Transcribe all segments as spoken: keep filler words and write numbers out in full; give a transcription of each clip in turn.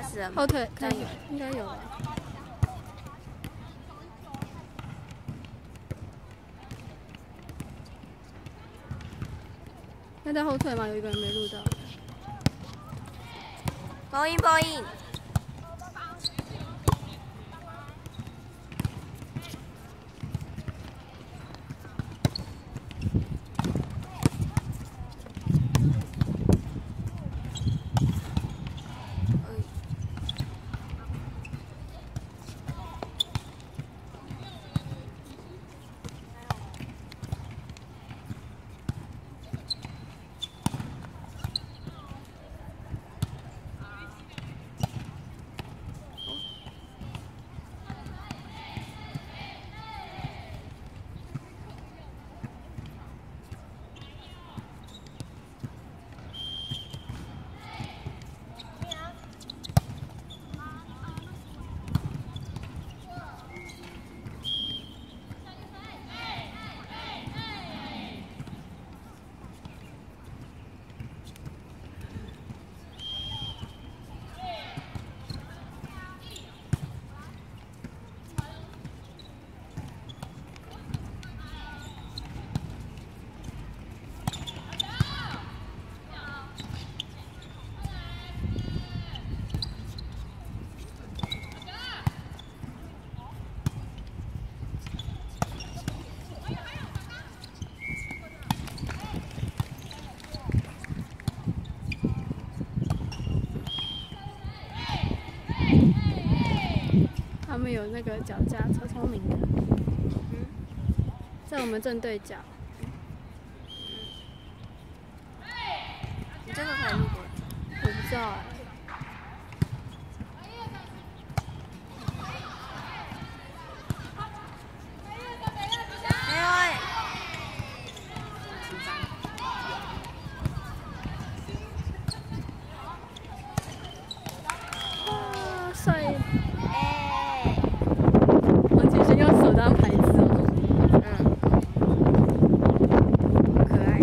死人。 后退， 这样有， 应该有了。那在后退吗？有一个人没录到。 报应报应。 他们有那个脚架，超聪明的。 嗯， 在我们正对角。 你这个可以录过？ 我不知道哎、 没有哎。紧张。 哇，帅！ 哎。 王继轩用手当牌子哦。 嗯。好可爱。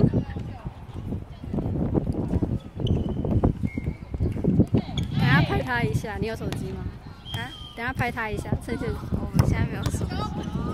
等下拍他一下，你有手机吗？ 啊？ 等下拍他一下，趁现。 我们现在没有手机。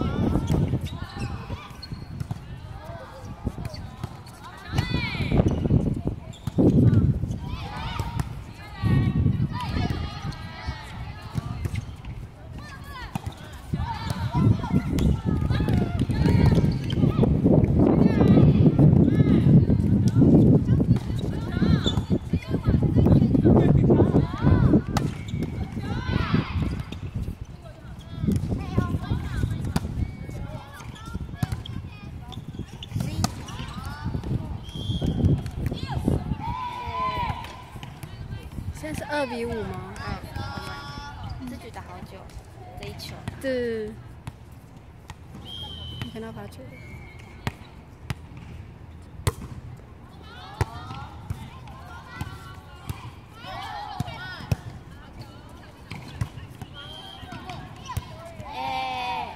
现在是二比五吗？ 嗯，我们这局打好久，这一球。 对。你看到罚球。 哎。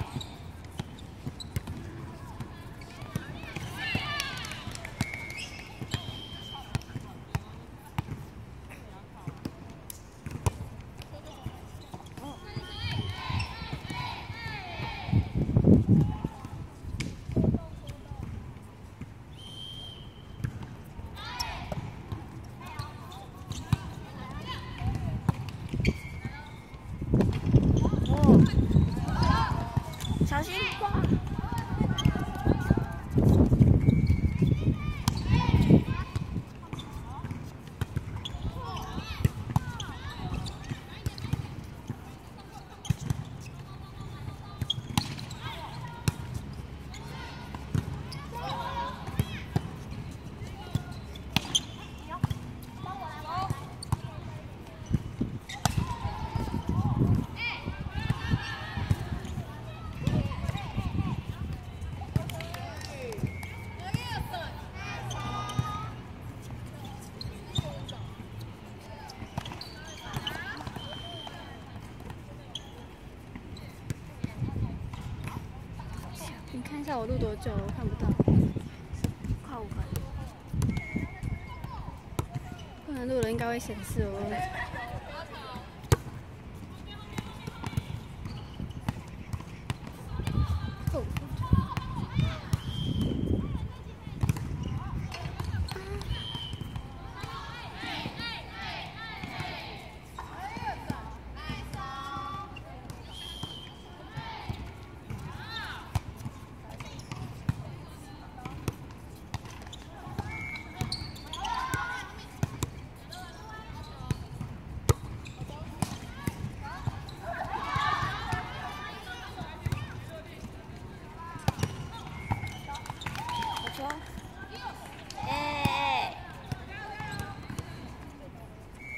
小心！ 你看一下我录多久了？我看不到。 快五分。 不能录了，应该会显示我。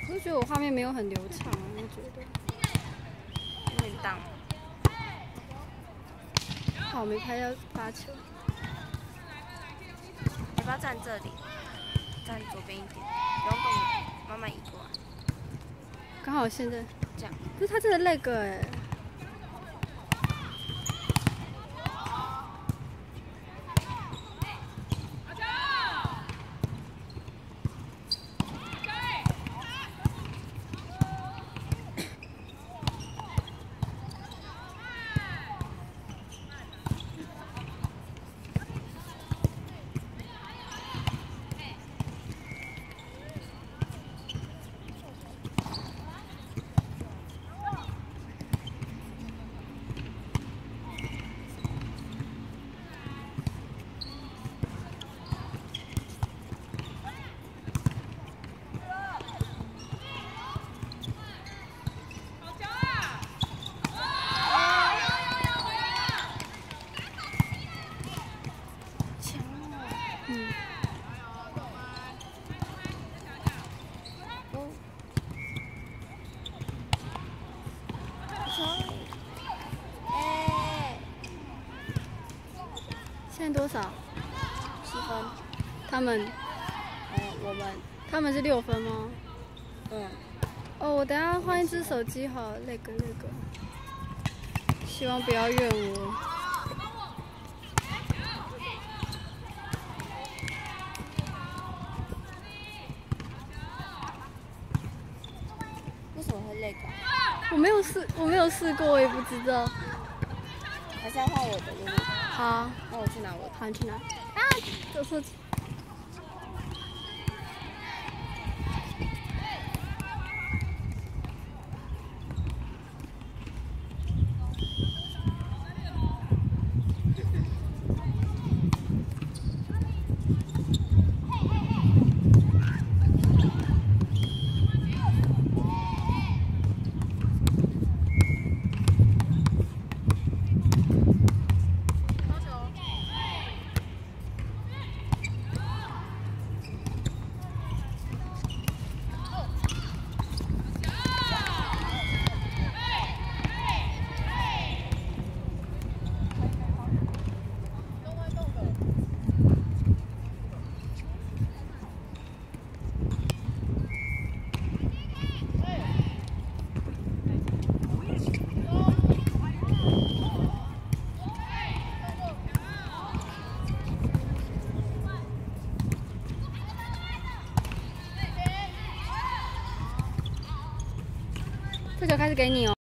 我就觉得我画面没有很流畅啊，我觉得。 有点荡。 好，我没拍到发球。 要不要站这里？站左边一点，不用动，慢慢移过来。 刚好现在这样。 可是他真的那个哎。现在多少？ 七分。 他们， 呃，我们， 他们是六分吗？ 嗯。 哦，我等下换一只手机好了，那个那个，希望不要怨我。 为什么会那个？ 我没有试，我没有试过，我也不知道。 还是要换我的露露。 好， 那我去拿我的。 好，你去拿。啊，走错。这球开始给你哦。